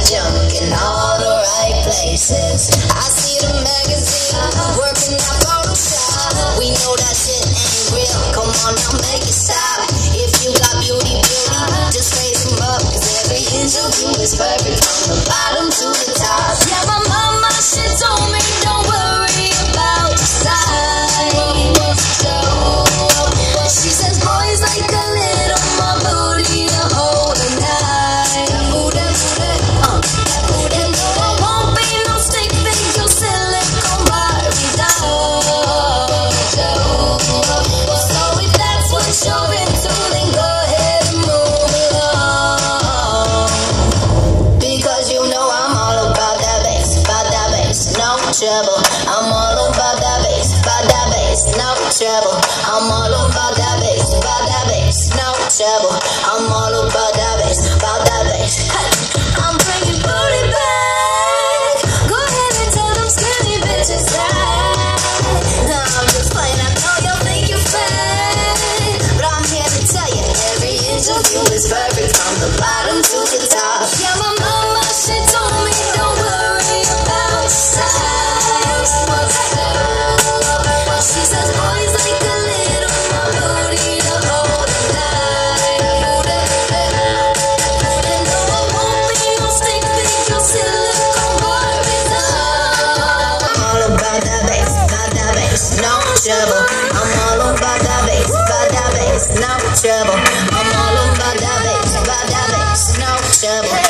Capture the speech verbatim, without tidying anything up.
junk in all the right places. I see the magazine working out Photoshop. We know that shit ain't real. Come on now, make it stop. If you got beauty, beauty, just raise them up. Cause every inch of you is perfect from the bottom to the top. Yeah, my mama, she told me don't worry about your size. She says boys like a little more booty to hold a night. That booty, that booty, uh, that booty. And no, I won't be no stick figure silicone Barbie doll. So if that's what you're into, then go ahead and move along. Because you know I'm all about that bass, about that bass, no trouble. I'm all about that bass, about that bass, no trouble. I'm all about that bass, about that bass, no trouble. I'm all about that bass, about that bass. Hey, I'm bringing booty back. Go ahead and tell them skinny bitches that. No, I'm just playing. I know y'all think you're fake, but I'm here to tell you every inch of you is perfect from the bottom to the top. Yeah, my mama, she told me don't worry about your size. She says boys like a little more booty to hold a night. And no, I won't be no stick figure silicone Barbie doll. I'm all about that bass, about that bass, no trouble. I'm all about that bass, about that bass, no trouble. I'm all about that bass, about that bass, no trouble.